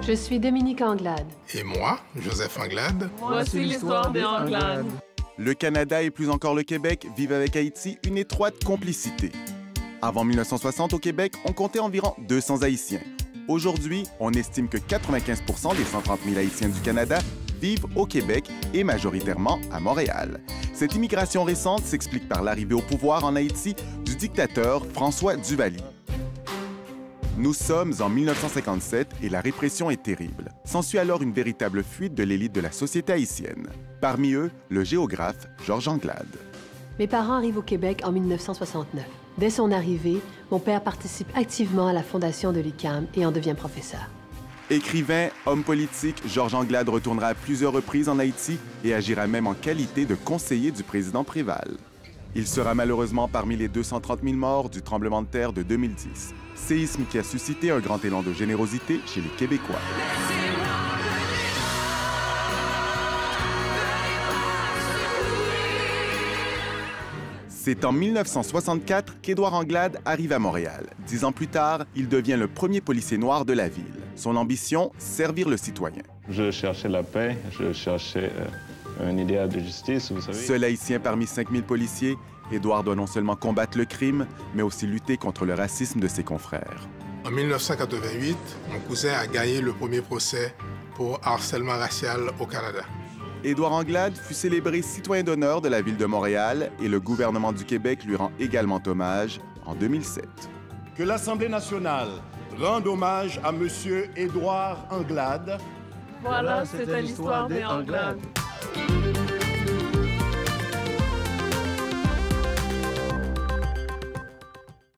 Je suis Dominique Anglade. Et moi, Joseph Anglade. Voici l'histoire des Anglades. Le Canada et plus encore le Québec vivent avec Haïti une étroite complicité. Avant 1960, au Québec, on comptait environ 200 Haïtiens. Aujourd'hui, on estime que 95 des 130 000 Haïtiens du Canada vivent au Québec et majoritairement à Montréal. Cette immigration récente s'explique par l'arrivée au pouvoir en Haïti du dictateur François Duvalier. Nous sommes en 1957 et la répression est terrible. S'ensuit alors une véritable fuite de l'élite de la société haïtienne. Parmi eux, le géographe Georges Anglade. Mes parents arrivent au Québec en 1969. Dès son arrivée, mon père participe activement à la fondation de l'UQAM et en devient professeur. Écrivain, homme politique, Georges Anglade retournera à plusieurs reprises en Haïti et agira même en qualité de conseiller du président Préval. Il sera malheureusement parmi les 230 000 morts du tremblement de terre de 2010, séisme qui a suscité un grand élan de générosité chez les Québécois. C'est en 1964 qu'Édouard Anglade arrive à Montréal. 10 ans plus tard, il devient le premier policier noir de la ville. Son ambition, servir le citoyen. Je cherchais la paix, je cherchais un idéal de justice, vous savez. Seul haïtien parmi 5000 policiers, Édouard doit non seulement combattre le crime, mais aussi lutter contre le racisme de ses confrères. En 1988, mon cousin a gagné le premier procès pour harcèlement racial au Canada. Édouard Anglade fut célébré citoyen d'honneur de la ville de Montréal et le gouvernement du Québec lui rend également hommage en 2007. Que l'Assemblée nationale rende hommage à M. Édouard Anglade. Voilà, c'était l'histoire des Anglades.